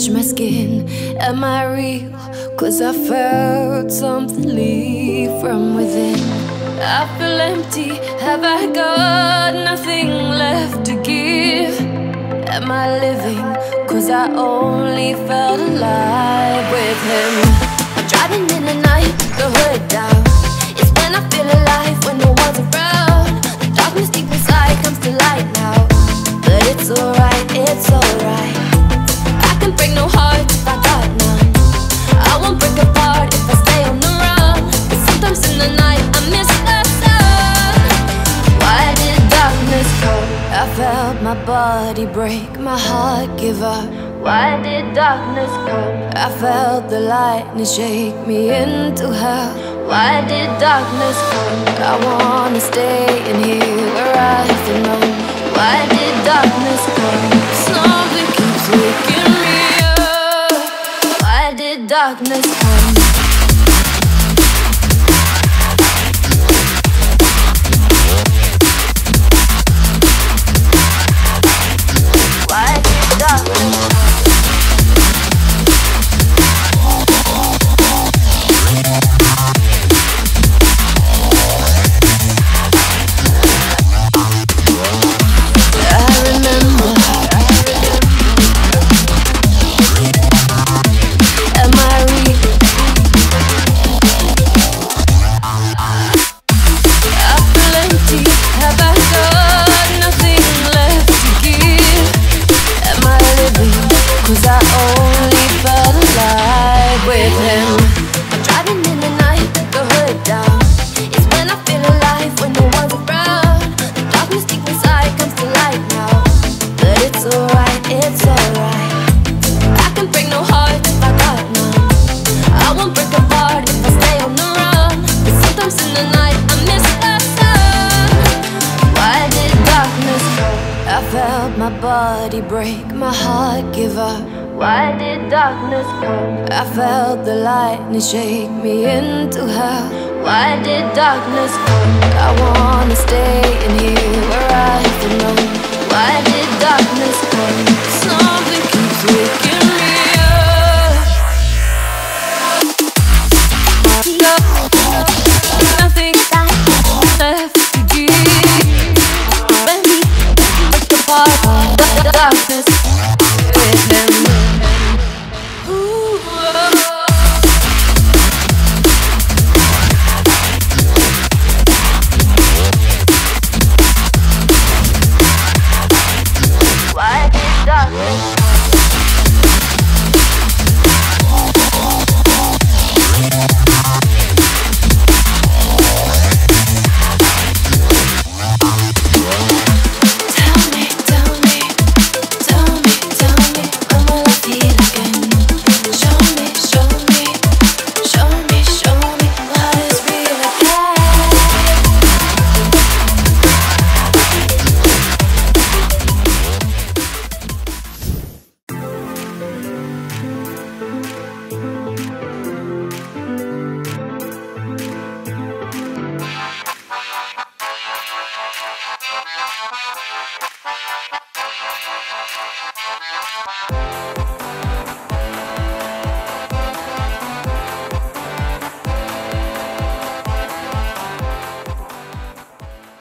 touch my skin. Am I real? Cause I felt something leave from within. I feel empty, have I got nothing left to give? Am I living? Cause I only felt alive with him. I'm driving in the night, the hood down. It's when I feel alive, when no one's around. The darkness deep inside comes to light now. But it's alright, it's alright. I can break no heart if I got none. I won't break apart if I stay on the run. But sometimes in the night I miss the sun. Why did darkness come? I felt my body break, my heart give up. Why did darkness come? I felt the lightning shake me into hell. Why did darkness come? I wanna stay in here where I belong. Why did darkness come? Something keeps waking me up. Why did darkness come? Why did darkness come? Cause I only felt alive with him. I'm driving in the night, the hood down. It's when I feel alive, when no one's around. The darkness deep inside comes to light now. But it's alright, it's alright. I can break no heart if I got none. I won't break apart if I stay on the run. But sometimes in the night I miss the sun. Why did darkness come? I felt my body break, my heart give up. Why did darkness come? I felt the lightning shake me into hell. Why did darkness come? I wanna stay in here where I belong. Why did darkness come? Something keeps waking me